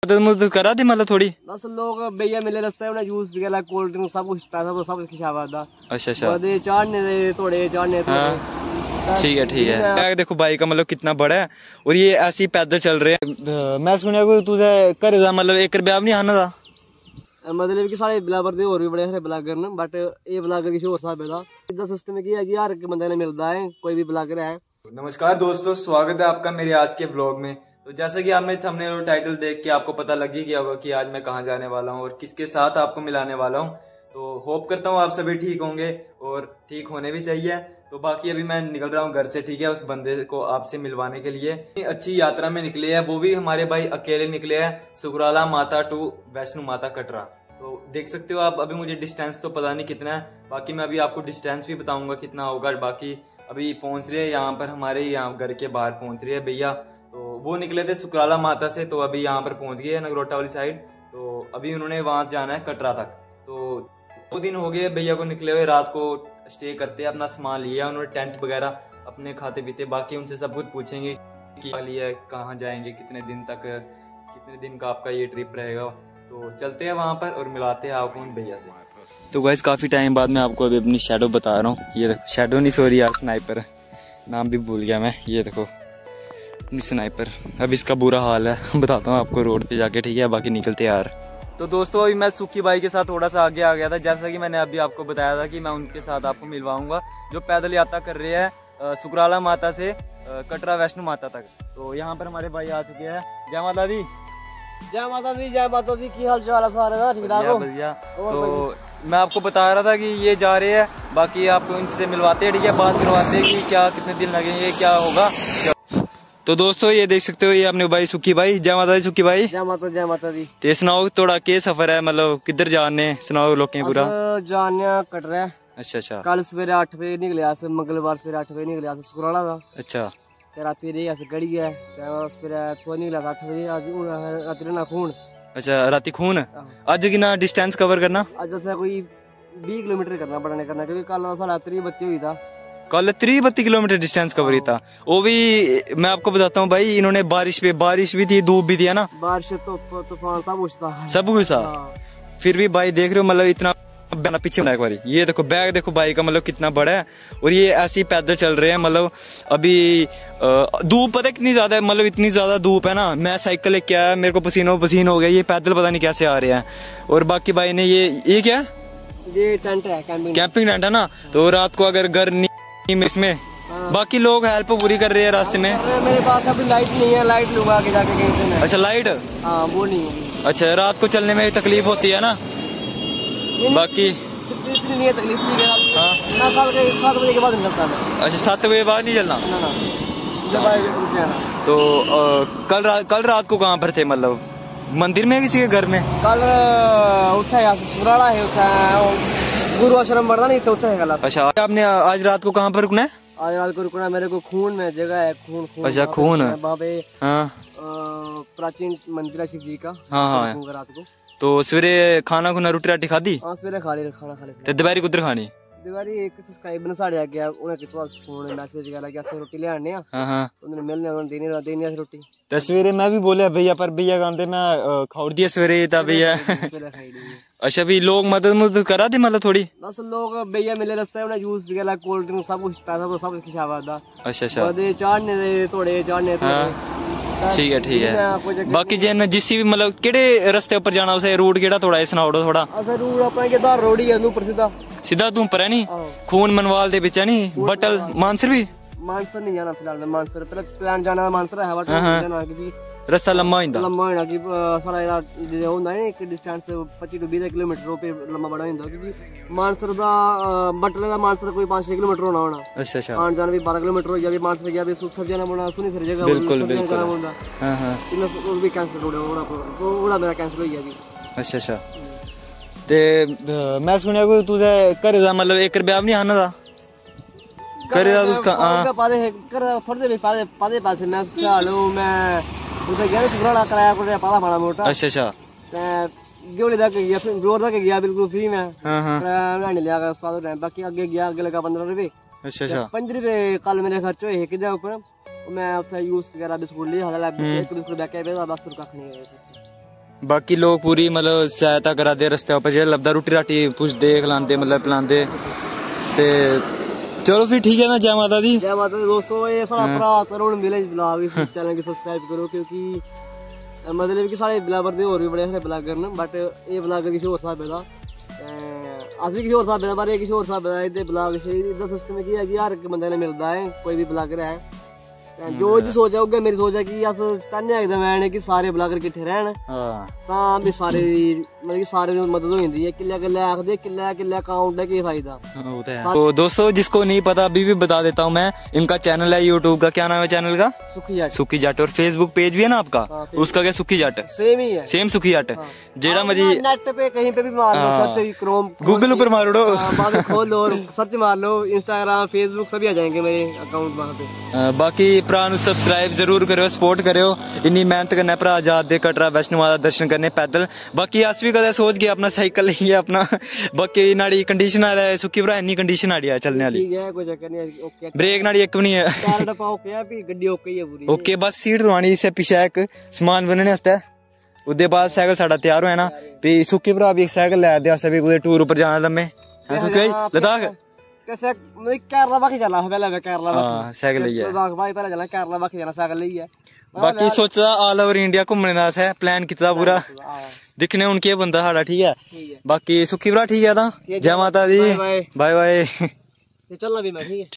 मदद करा दी मतलब थोड़ी बस लोग भैया मिले रस्ते उन्हें जूस वगैरह कोल्ड ड्रिंक सब कुछ पैसा सब कुछ खिलावा दा। अच्छा अच्छा चाड़ने दे थोड़े चाड़ने ठीक है। देखो भाई का मतलब कितना बड़ा है और ये ऐसे ही पैदल चल रहे हैं। मैं सुनिया कोई तुझे घर दा मतलब 1 रुपया भी नहीं आना दा मतलब कि सारे ब्लॉगर दे और भी बड़े सारे ब्लॉगर न बट ये ब्लॉगर किसी और हिसाब दा इदा सिस्टम है कि हर एक बंदे ने मिलता है कोई भी ब्लॉगर है। नमस्कार दोस्तों, स्वागत है आपका मेरे आज के व्लॉग में। तो जैसा कि आपने थंबनेल और टाइटल देख के आपको पता लग ही गया होगा कि आज मैं कहाँ जाने वाला हूँ और किसके साथ आपको मिलाने वाला हूँ। तो होप करता हूँ आप सभी ठीक होंगे और ठीक होने भी चाहिए। तो बाकी अभी मैं निकल रहा हूँ घर से, ठीक है, उस बंदे को आपसे मिलवाने के लिए। अच्छी यात्रा में निकले हैं, वो भी हमारे भाई अकेले निकले हैं, सुकराला माता टू वैष्णो माता कटरा। तो देख सकते हो आप, अभी मुझे डिस्टेंस तो पता नहीं कितना है, बाकी मैं अभी आपको डिस्टेंस भी बताऊंगा कितना होगा। बाकी अभी पहुंच रहे हैं यहाँ पर, हमारे यहाँ घर के बाहर पहुंच रहे हैं भैया। तो वो निकले थे सुकराला माता से, तो अभी यहाँ पर पहुंच गए नगरोटा वाली साइड। तो अभी उन्होंने वहां जाना है कटरा तक। तो 2 दिन हो गए भैया को निकले हुए, रात को स्टे करते, अपना सामान लिया उन्होंने, टेंट वगैरह अपने खाते पीते। बाकी उनसे सब कुछ पूछेंगे कि लिया, कहाँ जाएंगे, कितने दिन तक, कितने दिन का आपका ये ट्रिप रहेगा। तो चलते हैं वहां पर और मिलाते हैं आपको उन भैया से। तो गाइस काफी टाइम बाद मैं आपको अभी अपनी शैडो बता रहा हूँ। ये देखो, शैडो नहीं सॉरी यार, स्नाइपर, नाम भी भूल गया मैं। ये देखो अपनी स्नाइपर। अब इसका बुरा हाल है, बताता हूँ आपको रोड पे जाके, ठीक है। बाकी निकलते यार। तो दोस्तों अभी मैं सुखी भाई के साथ थोड़ा सा आगे आ गया था, जैसा कि मैंने अभी आपको बताया था कि मैं उनके साथ आपको मिलवाऊंगा जो पैदल यात्रा कर रहे हैं सुकराला माता से कटरा वैष्णो माता तक। तो यहाँ पर हमारे भाई आ चुके हैं। जय माता दी। जय माता दी, जय माता दी। की हाल चाल है सारे? ठीक ठाक हो? बढ़िया। तो मैं आपको बता रहा था कि ये जा रहे हैं, बाकी आपको इनसे मिलवाते हैं, ठीक है, बात करवाते हैं कि क्या कितने दिन लगेंगे, क्या होगा। तो दोस्तों ये देख सकते हो, ये अपने भाई सुखी भाई। जय माता दी सुखी भाई। जय माता दी। ते सुनाओ थोड़ा के सफर है, मतलब किधर जाने, सुनाओ लोकें पूरा। जाने कटरा। अच्छा अच्छा। कल सवेरे 8 बजे निकले, मंगलवार सवेरे 8 बजे निकले सुकराला दा। अच्छा। राती रही अस गड़ी है, सवेरे थोड़ा निकला 8 बजे। आज राती रहना खून। अच्छा राती खून। अज कितना डिस्टेंस कवर करना? अज अस कोई 20 किलोमीटर करना पड़ने करना, क्योंकि कल साढ़ा 30-32 हुई था। कल 30-32 किलोमीटर डिस्टेंस कवर ही था। वो भी मैं आपको बताता हूँ भाई, इन्होंने बारिश भी थी, धूप भी थी, है ना, बारिश तूफान सब कुछ था, सब कुछ था। फिर भी भाई देख रहे हो, मतलब इतना पीछे एक बारी। ये देखो बैग देखो भाई का, मतलब कितना बड़ा है और ये ऐसे ही पैदल चल रहे हैं। मतलब अभी धूप पता है कितनी ज्यादा है, मतलब इतनी ज्यादा धूप है ना। मैं साइकिल लेके आया, मेरे को पसीनो पसीन हो गया, ये पैदल पता नहीं कैसे आ रहे हैं। और बाकी भाई ने ये क्या, ये टेंट है, कैंपिंग टेंट है ना। तो रात को अगर घर नहीं इसमें, बाकी लोग हेल्प पूरी कर रहे हैं रास्ते में। मेरे पास अभी लाइट नहीं है, लाइट लूंगा आगे जाके कहीं से। अच्छा लाइट, हाँ वो नहीं है। अच्छा रात को चलने में तकलीफ होती है ना। बाकी नहीं है तकलीफ, नहीं है। हाँ 7 बजे के बाद निकलता है। अच्छा 7 बजे बाद नहीं चलना। तो कल रात को कहाँ पर थे, मतलब मंदिर में, किसी के घर में? कल उठा सुराड़ा है, गुरु आश्रम बढ़ा नहीं तो है कल। अच्छा आपने आज रात को कहाँ पर रुकना है? आज रात को रुकना मेरे को खून में जगह है, खून। अच्छा खून। बाबे हाँ प्राचीन मंदिर है शिव जी का। हाँ रात को। तो सवेरे खाना खुना रोटी राटी खाधी? हाँ सवेरे खाना खा ले। दोपहरी कुछ खानी? दोपहरी एक सब्सक्राइबर साढ़े आ गया, उन्हें किस पास फोन मैसेज वगैरह कि अस रोटी ले आने। हां तो उन्होंने मिलने उन्होंने देनी रोटी। तो सवेरे मैं भी बोलिया भैया, पर भैया कहते मैं खाउड़ दिया सवेरे था भैया। अच्छा भी लोग मदद करा दी मतलब थोड़ी? बस लोग भैया मिले रस्ते उन्हें जूस वगैरह कोल्ड ड्रिंक सब कुछ पैसा सब कुछ खिलावा दा। अच्छा अच्छा। चाड़ने दे थोड़े चाड़ने। ठीक है। बाकी जिस भी मतलब केड़े रस्ते ऊपर जाना, उसे रूट केड़ा थोड़ा सनाओ थोड़ा। अच्छा रूट अपना केदार रोड ही है, ऊपर सीधा तू ऊपर है नी, खून मनवाल दे विच है नी, बटल मानसर भी। मानसर नहीं जाना फिलहाल, मानसर पहले प्लान जाना मानसर है, बट रास्ता लंबा होंदा कि सारा जेह्ड़ा होंदा है एक डिस्टेंस 25 to 20 किलोमीटर पे लंबा बड़ा होंदा, क्योंकि मानसर दा बटले दा मानसर कोई 5-6 किलोमीटर होना। अच्छा अच्छा। आन जाना भी 12 किलोमीटर हो गया, भी मानसर गया भी सुथर जाना पौना, सुनी फिर जगह बिल्कुल बिल्कुल। हां हां इन्ना भी कैंसिल हो गया, ओड़ा मेरा कैंसिल हो गया भी। अच्छा अच्छा। ते मैं सुनिया कोई तुझे घर दा मतलब 1 रुपया भी नहीं आना दा करे दा उसका। हां पादे कर थोड़े भी पादे पासे मैं चलो मैं उसे गया सुकराला कराया को पाला माड़ा मोटा। अच्छा अच्छा। गोली तक गया, फिर जोर तक गया बिल्कुल फ्री में। हां हां नहीं लिया उस्ताद ने, बाकी आगे गया, आगे लगा 15 रुपए। अच्छा अच्छा। 5 रुपए कल मेरे खर्च हुए किदे ऊपर, मैं उसे यूज वगैरह बिस्कुट लिया, हला एक बिस्कुट बैके पे 10 रुपए खने गए। बाकी लोग पूरी मतलब सहायता करा दे रस्ते पर जेह्ड़ा लभदा रुट्टी राटी पुछदे खलांदे मतलब पिलांदे ते चलो फिर ठीक है ना। जय माता दी। जय माता दी दोस्तों, ये साढ़ा भरा तरुण विलेज ब्लॉग चैनल गी सब्सक्राइब करो, क्योंकि मतलब कि साढ़े ब्लॉगर दे होर भी बड़े सारे ब्लॉगर न, बट ये ब्लॉगर किसी होर स्हाबै दा अस भी किसी होर स्हाबै दा, पर किसी होर स्हाबै दा इहदे ब्लॉग इहदा सिस्टम की है कि हर इक बंदे ने मिलदा है, कोई भी ब्लॉगर है जो जी सोच है उगे मेरी सोच है कि अस चाहने एकदम कि सारे ब्लॉगर किट्ठे रहन तां भी सारे मतलब कि सारे मदद हो जाती है। किल्ले किल्ले आखदे किल्ले किल्ले अकाउंट है की फायदा। तो दोस्तों जिसको नहीं पता अभी भी बता देता हूँ मैं, इनका चैनल है यूट्यूब का, क्या नाम है चैनल का? सुखी जट। सुखी जट। और फेसबुक पेज भी है ना आपका? उसका क्या? सुखी जट। सेम ही है, सेम सुखी जट। जेड़ा मजी नेट पे कहीं पे भी मार लो सर्च, क्रोम गूगल ऊपर मार दो, खोल लो और सर्च मार लो, इंस्टाग्राम फेसबुक सभी आ जाएंगे मेरे अकाउंट वहाँ पे। बाकी भरा सब्सक्राइब जरूर करो, सपोर्ट करो, इन्नी मेहनत करना भरा जाते कटरा वैष्णो माता दर्शन करने पैदल। बाकी अस भी कदे सोच गए अपना साइकिल लेइयै अपना, बाकी नाड़ी कंडीशन आ सुखी भरा इन्नी कंडीशन आड़ी है चलने वाली, ठीक है कोई चक्कर नहीं, ओके ब्रेक नाड़ी एक भी नहीं है, टायर डब्बा ओके है, भी गड्डी ओके ही है पूरी ओके। बस सीट लवानी इसे पीछे एक समान बनने आस्ते, उदे बाद साइकिल साडा तैयार होया ना, भी सुखी भरा भी एक साइकिल लै दे, अस भी कुदै टूर उपर जाना लम्मे सुखी लद्दाख कैसे केरला बाकी चला पहले केरला बाकी साइकिल लेइयै भाई पहले चला केरला बाकी जाना साइकिल लेइयै। बाकी सोचा ऑल ओवर इंडिया घूमने दा असें प्लान कीता पूरा, दिक्खने हून केह् बनदा साढ़ा, ठीक है। बाकी सुखी भरा ठीक है तां, जय माता दी, बाय बाय, चलना भी मैं ठीक है।